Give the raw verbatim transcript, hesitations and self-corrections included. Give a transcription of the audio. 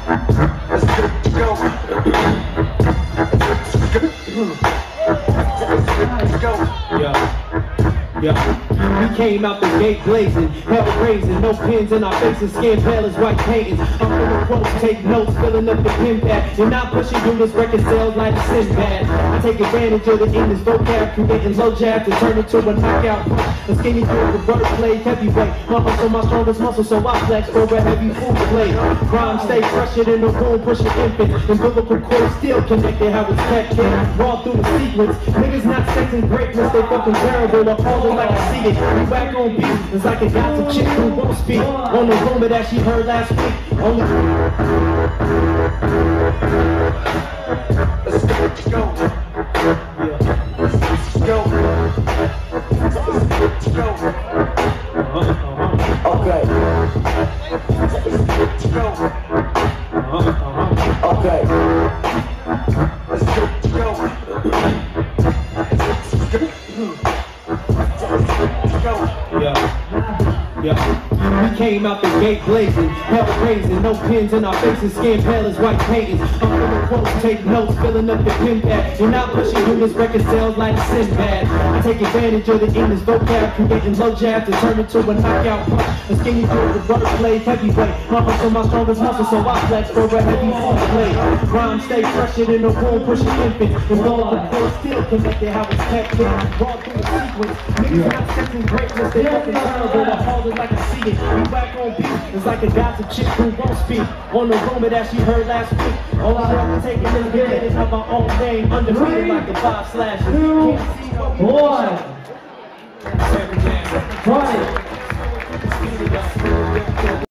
Yeah, we came out the gate blazing, hell raising, no pins in our faces, skin pale as white paintings. I'm full of quotes, take notes, filling up the pen pad. You're not pushing through this record sales like a Sinbad. I take advantage of the English vocab, creating low jab to turn it to a knockout punch. A skinny through the bird play, heavyweight. My muscle, my strongest muscle, so I flex for a heavy food play. Rhyme stay fresher than the room, pushing infant. Umbilical cord still connected, how it's kept in. Raw through the sequence. Niggas not sexing greatness, they fucking terrible. All like I see it, we back on beat. It's like a gossip chick who won't speak on the rumor that she heard last week. Only let's go, let's go. Yeah. Let's go. Let's go. Uh-huh, uh-huh. Okay. Let's go. Uh-huh, uh-huh. Okay. Let's go, let's go. Yeah, yeah. We came out the gate blazing, hell raising, no pins in our faces, skin pale as white paintings. I'm full of quotes, take notes, filling up the pen pad. You're not pushing through this record sales like a Sinbad. I take advantage of the English vocab, creating low jab to turn it to a knockout punch. A skinny through the bird play, heavyweight. My muscle, my strongest muscle, so I flex for a heavy food play. Rhyme stay fresher than the room, pushing infant. And all the cord still connected, how it's kept in. Raw through the sequence. Niggas not sexing greatness, they fucking terrible. I hold it like I see it. We back on beat. It's like a gossip chick who won't speak on the rumor that she heard last week. All I have to take is the beginning of our own name, undefeated like the five slashes. Can't see no Boy! Tronick.